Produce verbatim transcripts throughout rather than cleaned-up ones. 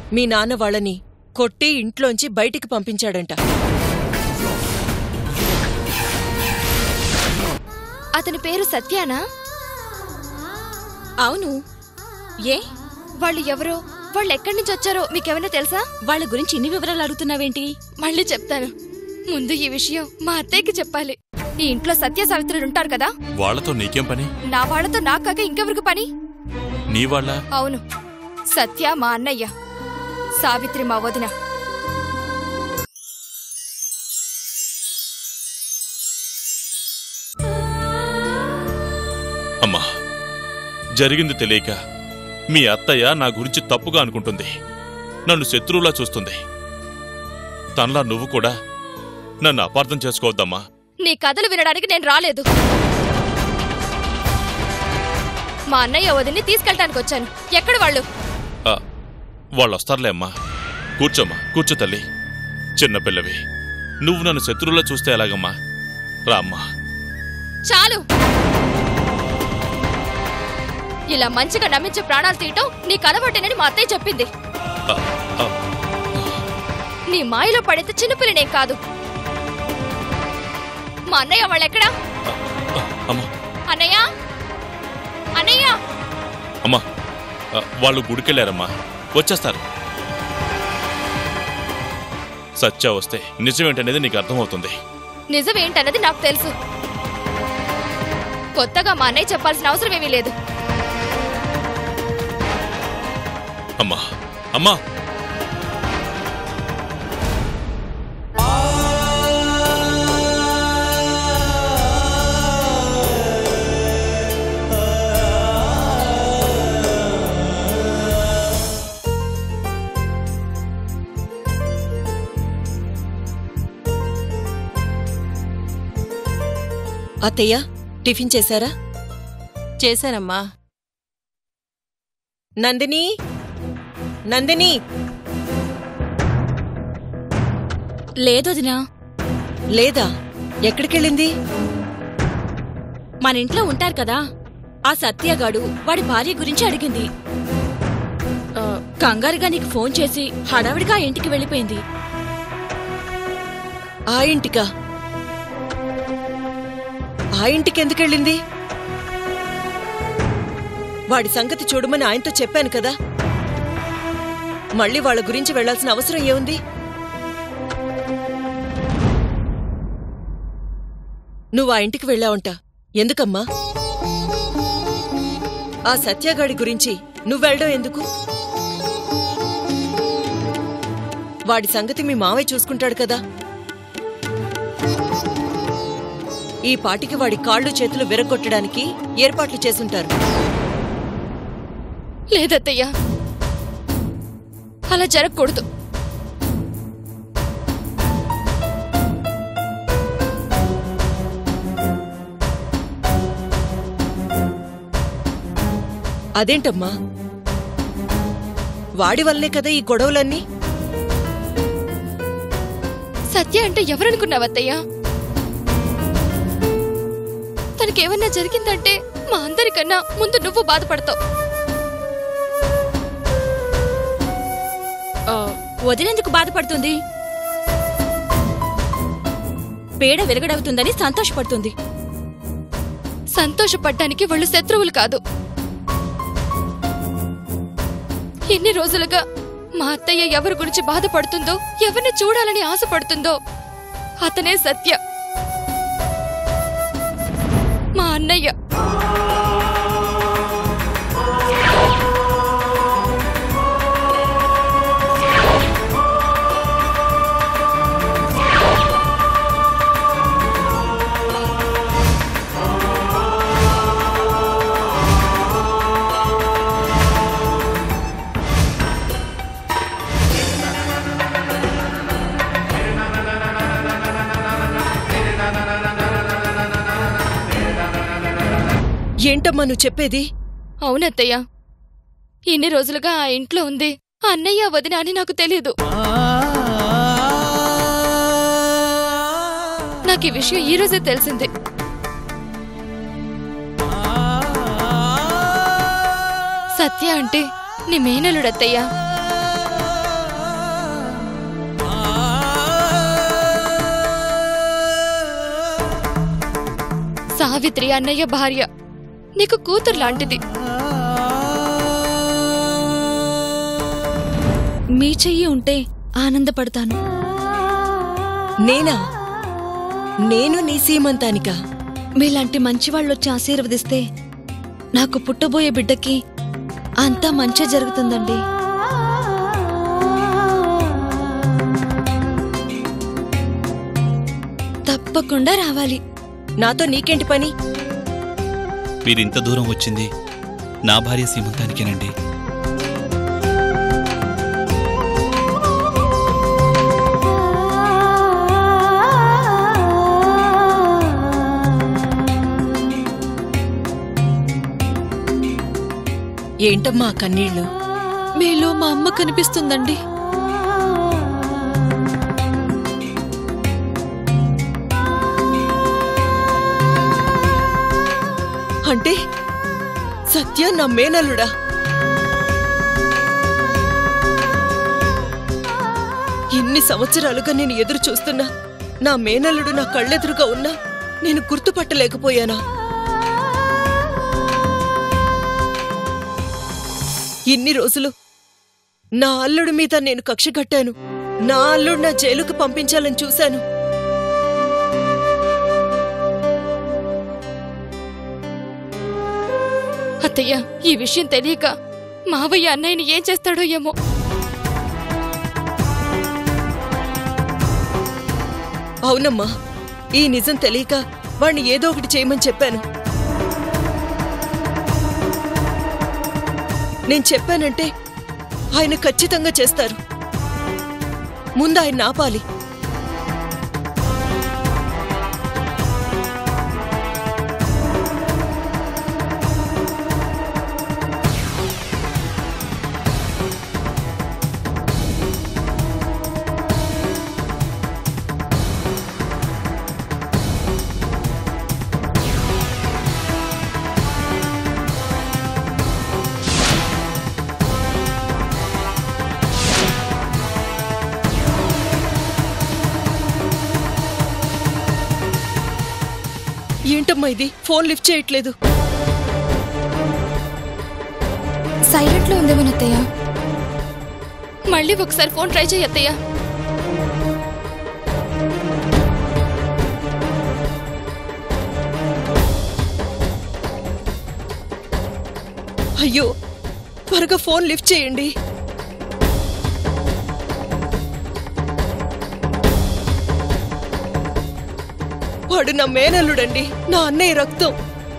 మీ నాన్న వాళ్ళని కొట్టి ఇంట్లోంచి బయటికి పంపించాడంట. అతని పేరు సత్యానా? అవును. ఏ వాళ్ళు ఎవరో, వాళ్ళు ఎక్కడి నుంచి వచ్చారో మీకేమైనా తెలుసా? వాళ్ళ గురించి ఇన్ని వివరాలు అడుగుతున్నావేంటి? మళ్ళీ చెప్తాను, ముందు ఈ విషయం మా అత్తయ్యకి చెప్పాలి. నీ ఇంట్లో సత్య సావిత్రులు ఉంటారు కదా, వాళ్ళతో నీకేం పని? నా వాళ్లతో నాకాక ఇంకెవరికి పని? నీ వాళ్ళ? అవును, సత్య మా అన్నయ్య, సావిత్రి మా వదిన. అమ్మా, జరిగింది తెలియక మీ అత్తయ్య నా గురించి తప్పుగా అనుకుంటుంది. నన్ను శత్రువులా చూస్తుంది. తనలా నువ్వు కూడా నన్ను అపార్థం చేసుకోవద్దమ్మా. నీ కథలు వినడానికి నేను రాలేదు. మా అన్నయ్య వదిని తీసుకెళ్ళడానికి వచ్చాను. ఎక్కడ వాళ్ళు? వాళ్ళు వస్తారులే అమ్మా. కూర్చోమ్మా, కూర్చో తల్లి. చిన్నపిల్లవి, నువ్వు నన్ను శత్రువులా చూస్తే ఎలాగమ్మా? రా అమ్మా. చాలు, ఇలా మంచిగా నమ్మించే ప్రాణాలు తీయటం నీకు అలవాటేనని మా అత్తయ్య చెప్పింది. నీ మాయలో పడితే చిన్నపిల్లనేం కాదు. మా అన్నయ్య వాళ్ళెక్కడా? అన్నయ్య, అన్నయ్య. అమ్మా, వాళ్ళు గుడికెళ్ళారమ్మా, వచ్చేస్తారు. సత్య వస్తే నిజమేంటనేది నీకు అర్థమవుతుంది. నిజమేంటన్నది నాకు తెలుసు. కొత్తగా మా అన్నయ్య చెప్పాల్సిన అవసరం ఏమీ లేదు. అమ్మా, అమ్మా. అత్తయ్య, టిఫిన్ చేశారా? చేశానమ్మా. నందిని, నందిని. లేదొదినా. లేదా? ఎక్కడికెళ్ళింది? మన ఇంట్లో ఉంటారు కదా, ఆ సత్యగాడు వాడి భార్య గురించి అడిగింది. కంగారుగా నీకు ఫోన్ చేసి హడావిడిగా ఇంటికి వెళ్ళిపోయింది. ఆ ఇంటికా? ఆ ఇంటికెందుకెళ్ళింది? వాడి సంగతి చూడమని ఆయనతో చెప్పాను కదా. మళ్ళీ వాళ్ళ గురించి వెళ్లాల్సిన అవసరం ఏముంది? నువ్వు ఆ ఇంటికి వెళ్ళావంట. ఎందుకమ్మా? ఆ సత్యగాడి గురించి నువ్వెళ్ళడం ఎందుకు? వాడి సంగతి మీ మావయ్య చూసుకుంటాడు కదా. ఈ పాటికి వాడి కాళ్ళు చేతులు విరగొట్టడానికి ఏర్పాట్లు చేసుంటారు. లేదత్తయ్యా, అలా జరగకూడదు. అదేంటమ్మా? వాడి వల్లే కదా ఈ గొడవలన్నీ. సత్య అంటే ఎవరనుకున్నావత్తయ్యా? తనకేమన్నా జరిగిందంటే మా అందరికన్నా ముందు నువ్వు బాధపడతావు. వదిలేందుకు బాధపడుతుంది? పేడ వెలుగడవుతుందని సంతోషపడుతుంది. సంతోషపడ్డానికి వాళ్ళు శత్రువులు కాదు. ఎన్ని రోజులుగా మా అత్తయ్య ఎవరి గురించి బాధపడుతుందో, ఎవరిని చూడాలని ఆశపడుతుందో అతనే సత్య, మా అన్నయ్య. ఏంటమ్మా నువ్వు చెప్పేది? అవునత్తయ్య, ఇన్ని రోజులుగా ఆ ఇంట్లో ఉంది అన్నయ్య వదిన అని నాకు తెలియదు. నాకు ఈ విషయం ఈ రోజే తెలిసింది. సత్య అంటే నీ మేనలుడత్తయ్యా. సావిత్రి అన్నయ్య భార్య. నీకు కూతురు లాంటిది. మీ చెయ్యి ఉంటే ఆనందపడతాను. నేనా? నేను నీ సీమంతానికా? మీలాంటి మంచివాళ్ళొచ్చి ఆశీర్వదిస్తే నాకు పుట్టబోయే బిడ్డకి అంతా మంచి జరుగుతుందండి. తప్పకుండా రావాలి. నాతో నీకేంటి పని? మీరింత దూరం వచ్చింది నా భార్య సీమంతానికేనండి. ఏంటమ్మా కన్నీళ్లు? మీలో మా అమ్మ కనిపిస్తుందండి. అంటే సత్య నా మేనల్లుడా? ఎన్ని సంవత్సరాలుగా నేను ఎదురు చూస్తున్నా నా మేనల్లుడు నా కళ్ళెదురుగా ఉన్నా నేను గుర్తుపట్టలేకపోయానా? ఇన్ని రోజులు నా అల్లుడి మీద నేను కక్ష కట్టాను. నా అల్లుడు నా జైలుకు పంపించాలని చూశాను. అత్తయ్య, ఈ విషయం తెలియక మావయ్య అన్నయ్యని ఏం చేస్తాడో ఏమో. అవునమ్మా, ఈ నిజం తెలియక వాణ్ణి ఏదో ఒకటి చేయమని చెప్పాను. నేను చెప్పానంటే ఆయన ఖచ్చితంగా చేస్తారు. ముందు ఆయన ఆపాలి. ఏంటమ్మా ఇది? ఫోన్ లిఫ్ట్ చేయట్లేదు. సైలెంట్ లో ఉందేమో అత్తయ్య. మళ్ళీ ఒకసారి ఫోన్ ట్రై చేయి అత్తయ్య. అయ్యో, త్వరగా ఫోన్ లిఫ్ట్ చేయండి. వాడు నా మేనల్లుడండి, నా అన్నయ్య రక్తం.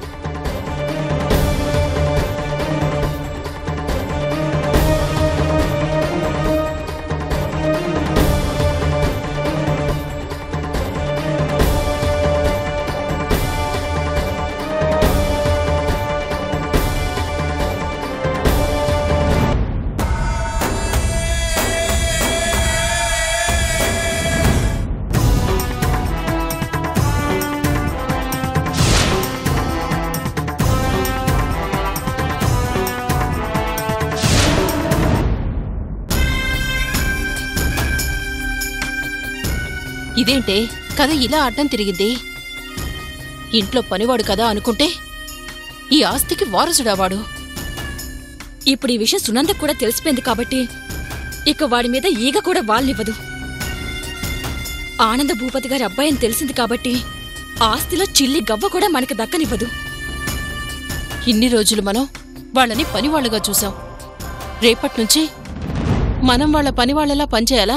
ఇదేంటే కథ ఇలా అడ్డం తిరిగింది? ఇంట్లో పనివాడు కదా అనుకుంటే ఈ ఆస్తికి వారసుడావాడు. ఇప్పుడు ఈ విషయం సునందకు కూడా తెలిసిపోయింది కాబట్టి ఇక వాడి మీద ఈగ కూడా వాళ్ళనివ్వదు. ఆనంద భూపతి గారి అబ్బాయి అని తెలిసింది కాబట్టి ఆస్తిలో చిల్లి గవ్వ కూడా మనకి దక్కనివ్వదు. ఇన్ని రోజులు మనం వాళ్ళని పనివాళ్లుగా చూసాం. రేపట్నుంచి మనం వాళ్ళ పనివాళ్లలా పనిచేయాలా?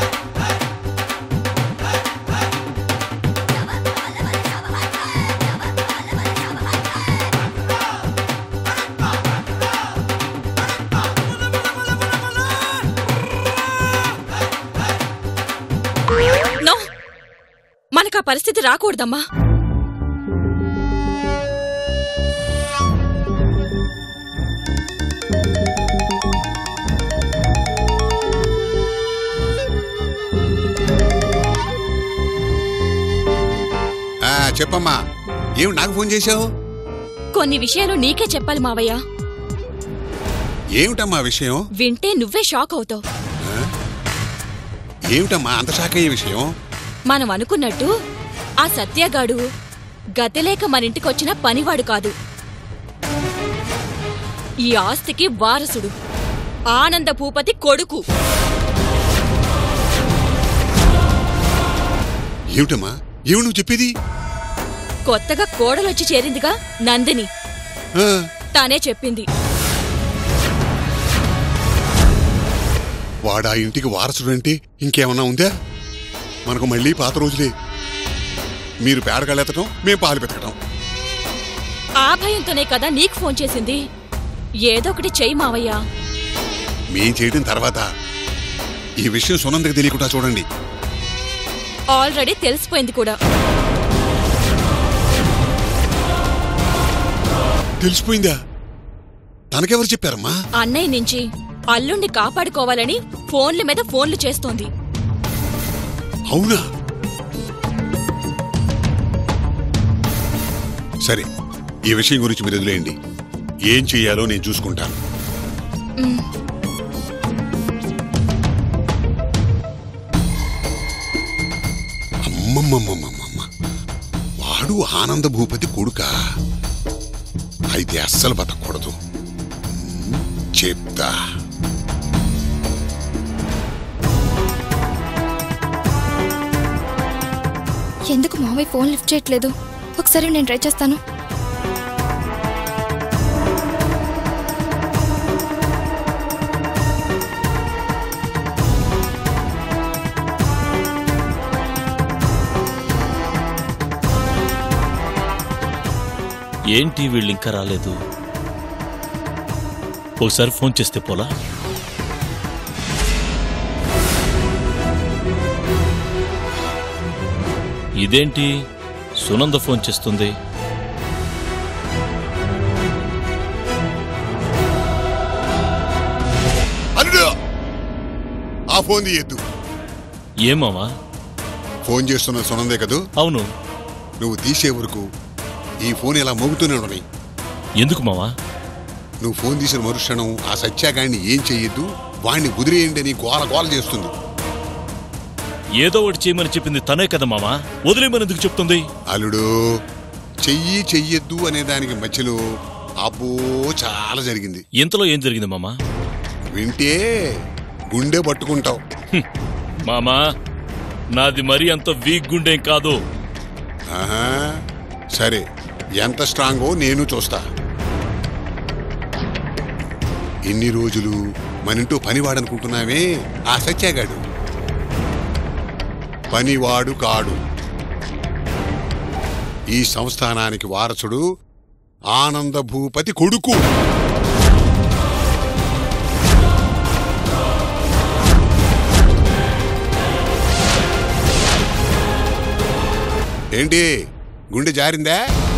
నో, మనకు ఆ పరిస్థితి రాకూడదమ్మా. చెప్పమ్మా, ఏమి నాకు ఫోన్ చేశావు? కొన్ని విషయాలు నీకే చెప్పాలి మావయ్య. ఏమిటమ్మా విషయం? వింటే నువ్వే షాక్ అవుతావు. ఏమిటమ్మా అంత షాక్ అయ్యే విషయం? మనం అనుకున్నట్టు ఆ సత్యగాడు గతిలేక మనింటికొచ్చిన పనివాడు కాదు, ఈ ఆస్తికి వారసుడు, ఆనంద భూపతి కొడుకు. ఏమిటమ్మా ఏమి నువ్వు చెప్పేది? కొత్తగా కోడలొచ్చి చేరిందిగా నందిని, ఆ, తానే చెప్పింది. వాడా ఇంటికి వారసుడంటే ఇంకేమన్నా ఉందా? మనకు మళ్ళీ పాత రోజులే. మీరు పేడగలెత్తడం, మేం పాలు పెతకటం. ఆ భయంతోనే కదా నీకు ఫోన్ చేసింది. ఏదో ఒకటి చెయ్యి మావయ్యా. మేం చేయడం తర్వాత ఈ విషయం సునందకి తెలియకుండా చూడండి. ఆల్రెడీ తెలిసిపోయింది కూడా. తెలిసిపోయిందా? తనకెవరు చెప్పారమ్మా? అన్నయ్య నుంచి అల్లుణ్ణి కాపాడుకోవాలని ఫోన్ల మీద ఫోన్లు చేస్తోంది. అవునా? సరే, ఈ విషయం గురించి మీరు వదిలేయండి. ఏం చెయ్యాలో నేను చూసుకుంటాను. అమ్మమ్మమ్మమ్మమ్మ, వాడు ఆనంద భూపతి కొడుకా? అయితే అస్సలు బతకూడదు. చెప్తా. ఎందుకు మావయ్య ఫోన్ లిఫ్ట్ చేయట్లేదు? ఒకసారి నేను ట్రై చేస్తాను. ఏంటి వీళ్ళు ఇంకా రాలేదు? ఒకసారి ఫోన్ చేస్తే పోలా? ఇదేంటి సునంద ఫోన్ చేస్తుంది? అల్లుడు, ఆ ఫోన్ తీయద్దు. ఏమావా? ఫోన్ చేస్తున్న సునందే కదూ? అవును. నువ్వు తీసే వరకు ఈ ఫోన్ ఇలా మోగుతూనే ఉండని. ఎందుకు మావా? నువ్వు ఫోన్ తీసిన మరుక్షణం ఆ సత్యాగాడిని ఏం చెయ్యొద్దు, వాణ్ణి కుదిరేయండి అని గోల గోల చేస్తుంది. ఏదో ఒకటి చేయమని చెప్పింది తనే కదా మావా, వదిలేమని ఎందుకు చెప్తుంది? అల్లుడు, చెయ్యి చెయ్యొద్దు అనే దానికి మధ్యలో అబ్బో చాలా జరిగింది. ఇంతలో ఏం జరిగింది మామా? వింటే గుండె పట్టుకుంటావు. మామా, నాది మరీ అంత వీక్ గుండెం కాదు. ఆహా, సరే, ఎంత స్ట్రాంగో నేను చూస్తా. ఎన్ని రోజులు మనింటూ పనివాడనుకుంటున్నావే ఆ సత్యాగాడు పనివాడు కాడు. ఈ సంస్థానానికి వారసుడు ఆనంద భూపతి కొడుకు. ఏంటి, గుండె జారిందా?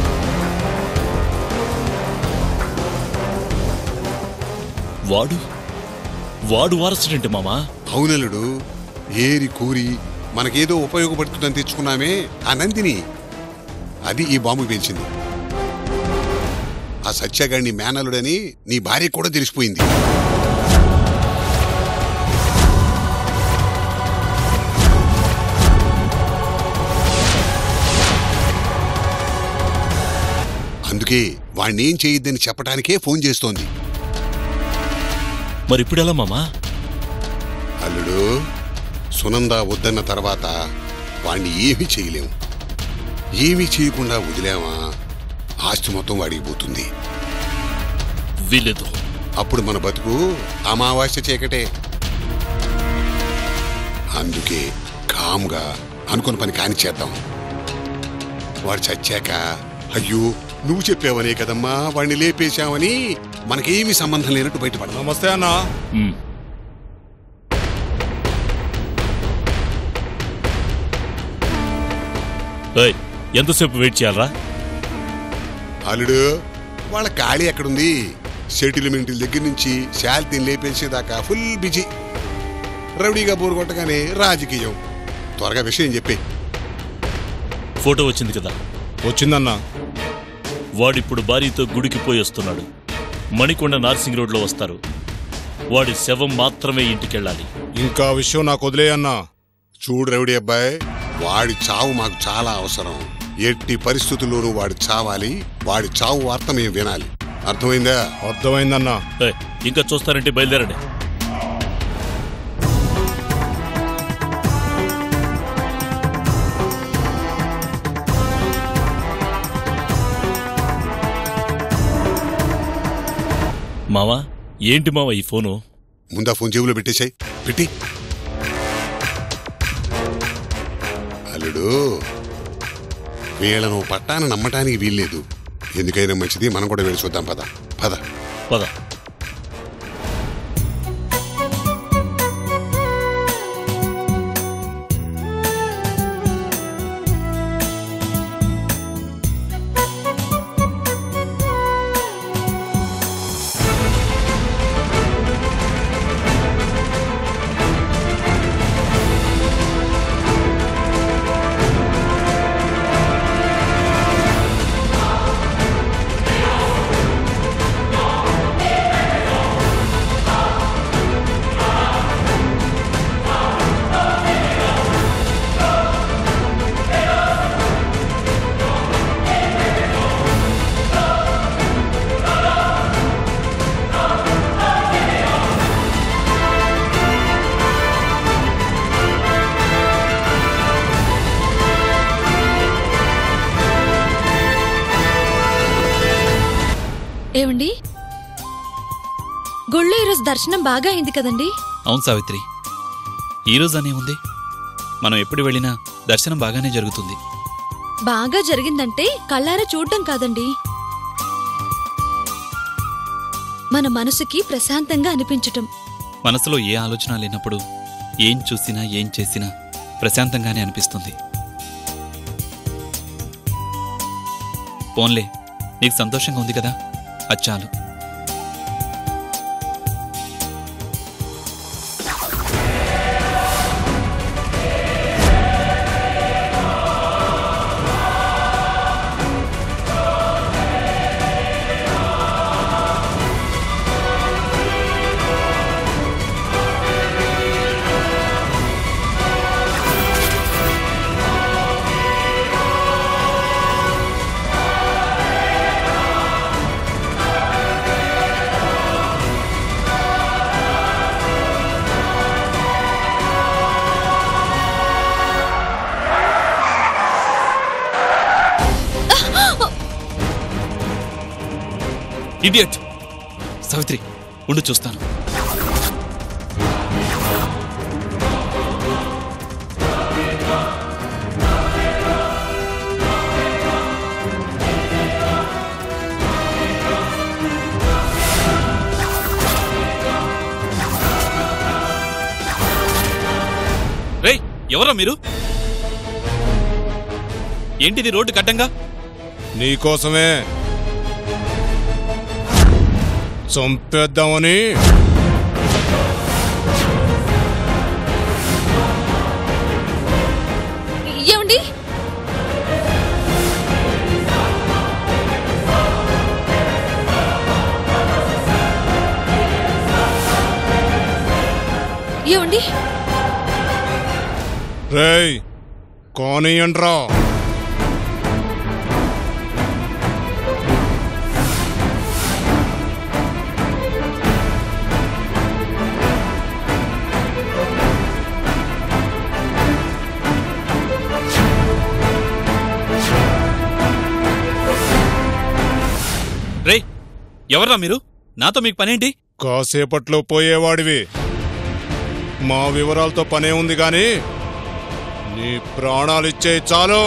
వాడు వాడు వారసుడంటే మామా? అవునలుడు, ఏరి కూరి మనకేదో ఉపయోగపడుతుందని తెచ్చుకున్నామే ఆ నందిని, అది ఈ బాంబు పేల్చింది. ఆ సత్యగాడిని మేనలుడని నీ భార్య కూడా తెలిసిపోయింది. అందుకే వాణ్ణేం చేయొద్దని చెప్పడానికే ఫోన్ చేస్తోంది. మరి ఇప్పుడెలా మామా? అల్లుడు, సునంద వద్దన్న తర్వాత వాణ్ణి ఏమీ చేయలేము. ఏమీ చేయకుండా వదిలేమా ఆస్తి మొత్తం వాడికి పోతుంది. వీలేదు. అప్పుడు మన బతుకు అమావాస్య చీకటే. అందుకే కామ్గా అనుకున్న పని కాని చేద్దాం. వాడు చచ్చాక అయ్యో నువ్వు చెప్పావనే కదమ్మా వాడిని లేపేశామని మనకేమీ సంబంధం లేనట్టు బయటపడదాం. నమస్తే అన్నా. ఎంతసేపు వెయిట్ చేయాలరా? అల్లుడు, వాళ్ళ ఖాళీ ఎక్కడుంది? సెటిల్మెంట్ల దగ్గర నుంచి శాల్తీని లేపేసేదాకా ఫుల్ బిజీ. రౌడీగా బోరు కొట్టగానే రాజకీయం. త్వరగా విషయం చెప్పే. ఫోటో వచ్చింది కదా? వచ్చిందన్నా. వాడిప్పుడు భార్యతో గుడికి పోయి వస్తున్నాడు. మణికొండ నార్సింగ్ రోడ్లో వస్తారు. వాడి శవం మాత్రమే ఇంటికెళ్ళాలి. ఇంకా విషయం నాకు వదిలేయన్నా. చూడు రౌడీ అబ్బాయి, వాడి చావు మాకు చాలా అవసరం. ఎట్టి పరిస్థితుల్లోనూ వాడు చావాలి. వాడి చావు వార్త మేము వినాలి. అర్థమైందా? అర్థమైందన్నా. ఏయ్, ఇంకా చూస్తారంటే బయలుదేరండి. మావా, ఏంటి మావా ఈ ఫోను? ముందా ఫోన్ జేబులో పెట్టేశాయి. పెట్టి అల్లుడు, వీళ్ళను పట్టాన నమ్మటానికి వీల్లేదు. ఎందుకైనా మంచిది, మనం కూడా వెళ్ళి చూద్దాం. పద పద పద. ఏమండి, గుళ్ళో ఈరోజు దర్శనం బాగా అయింది కదండి? అవును సావిత్రి, ఈరోజు అనే ఉంది. మనం ఎప్పుడు వెళ్ళినా దర్శనం బాగానే జరుగుతుంది. బాగా జరిగిందంటే కళ్ళారా చూడ్డం కాదండి, మన మనసుకి ప్రశాంతంగా అనిపించటం. మనసులో ఏ ఆలోచన లేనప్పుడు ఏం చూసినా ఏం చేసినా ప్రశాంతంగానే అనిపిస్తుంది. పోన్లే, నీకు సంతోషంగా ఉంది కదా, అచ్చాలు. ఇడియట్! సావిత్రి, ఉండు చూస్తాను. రేయ్, ఎవరా మీరు? ఏంటిది రోడ్డు కట్టంగా? నీకోసమే చంపేద్దామని. ఏమండి, ఏమండి, రేయ్, కానియండ్రా. రేయ్, ఎవర్రా మీరు? నాతో మీకు పనేంటి? కాసేపట్లో పోయేవాడివి. మా వివరాలతో పనే ఉంది గాని నీ ప్రాణాలిచ్చే చాలు.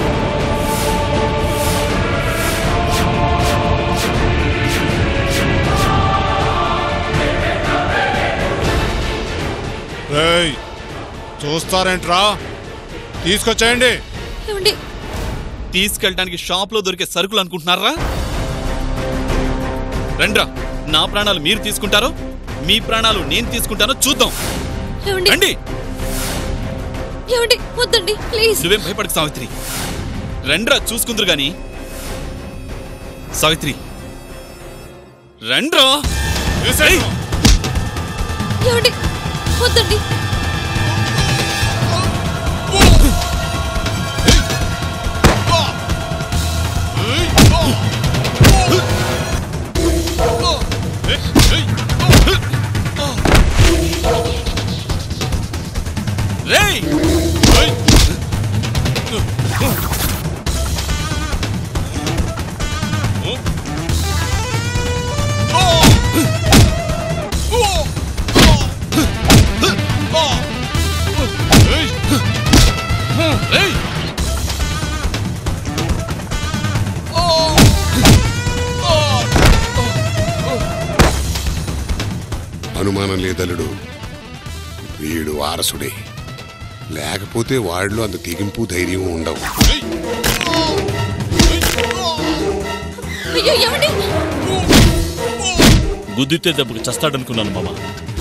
రేయ్, చూస్తారేంట్రా? తీసుకొచ్చేయండి. ఏమండి, తీసుకెళ్ళడానికి షాప్లో దొరికే సరుకులు అనుకుంటున్నారా? రండ్రా, నా ప్రాణాలు మీరు తీసుకుంటారో మీ ప్రాణాలు నేను తీసుకుంటానో చూద్దాం. ఏమండి, రండి. ఏమండి, వద్దండి ప్లీజ్. నువ్వేం భయపడకు సావిత్రి, రండ్రా, చూసుకుందరు గాని. సావిత్రి, రండ్రా. ఏమండి, వద్దండి. రేయ్ అనుమానం లేదలుడు, వీడు వారసుడే. లేకపోతే వాడిలో అంత తెగింపు ధైర్యం ఉండవు. అయ్యో ఏమండి? గుద్దితే దెబ్బకి చస్తాడనుకున్నాను మామ.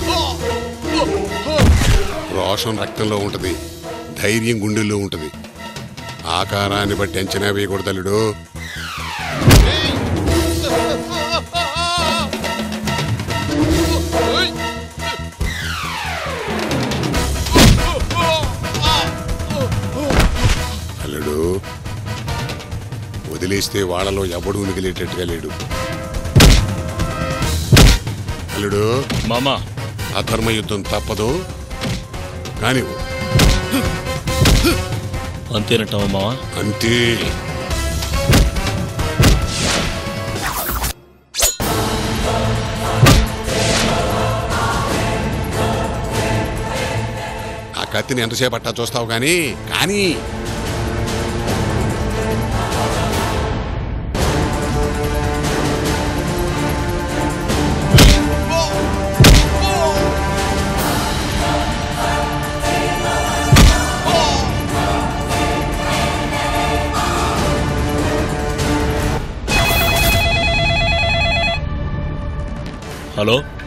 రోషం రక్తంలో ఉంటది, ధైర్యం గుండెల్లో ఉంటది. ఆకారాన్ని బట్టి అంచనా వేయకూడదలుడు. అల్లుడు, వదిలేస్తే వాళ్ళలో ఎవడూ మిగిలేటట్టుగా లేడు. అల్లుడు మామా, అధర్మ యుద్ధం తప్పదు కానీ అంతేనంటావా మావా? అంతే. ఆ కత్తిని ఎంతసేపు అట్టా చూస్తావు కానీ కానీ హలో